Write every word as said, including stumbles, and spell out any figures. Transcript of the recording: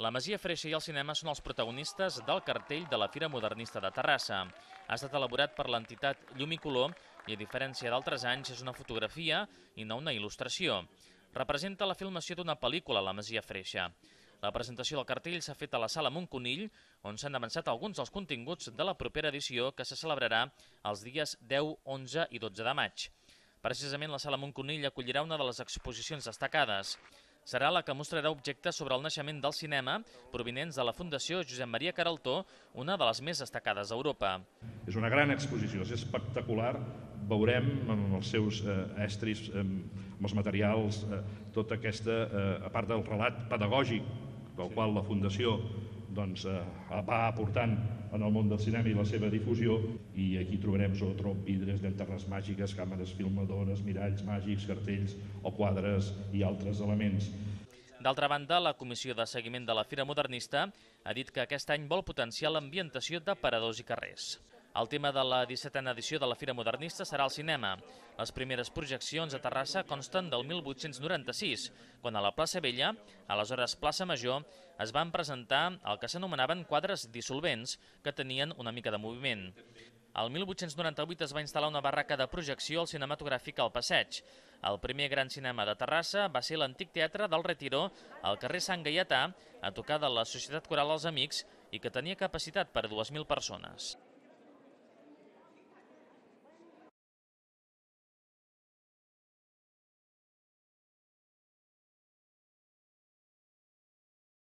La Masia Freixa i el cinema són els protagonistes del cartell de la Fira Modernista de Terrassa. Ha estat elaborat per l'entitat Llum i Color i, a diferència d'altres anys, és una fotografia i no una il·lustració. Representa la filmació d'una pel·lícula a la Masia Freixa. La presentació del cartell s'ha fet a la Sala Montconill, on s'han avançat alguns dels continguts de la propera edició que se celebrarà els dies deu, onze i dotze de maig. Precisament la Sala Montconill acollirà una de les exposicions destacades. Serà la que mostrarà objectes sobre el naixement del cinema provinents de la Fundació Josep Maria Queraltó, una de les més destacades a Europa. És una gran exposició, és espectacular. Veurem amb els seus eh, estris, eh, amb els materials, eh, tota aquesta, eh, a part del relat pedagògic del qual la Fundació doncs, eh, va aportant en el món del cinema i la seva difusió, i aquí trobarem zootróp, vidres, llanternes màgiques, càmeres filmadores, miralls màgics, cartells o quadres i altres elements. D'altra banda, la Comissió de Seguiment de la Fira Modernista ha dit que aquest any vol potenciar l'ambientació de paradors i carrers. El tema de la dissetena edició de la Fira Modernista serà el cinema. Les primeres projeccions a Terrassa consten del mil vuit-cents noranta-sis, quan a la plaça Vella, aleshores plaça Major, es van presentar el que s'anomenaven quadres dissolvents, que tenien una mica de moviment. El mil vuit-cents noranta-vuit es va instal·lar una barraca de projecció al cinematogràfic al Passeig. El primer gran cinema de Terrassa va ser l'antic teatre del Retiro, al carrer Sant Gaietà, a tocar de la Societat Coral Els Amics, i que tenia capacitat per a dues mil persones.